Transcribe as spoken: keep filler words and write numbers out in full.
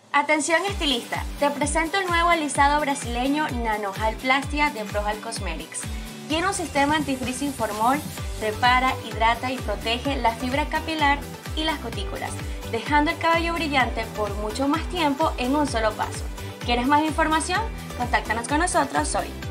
Atención estilista, te presento el nuevo alisado brasileño Nano Gel Plastia de Brohal Cosmetics. Tiene un sistema antifrizz sin formol, repara, hidrata y protege la fibra capilar y las cutículas, dejando el cabello brillante por mucho más tiempo en un solo paso. ¿Quieres más información? Contáctanos con nosotros hoy.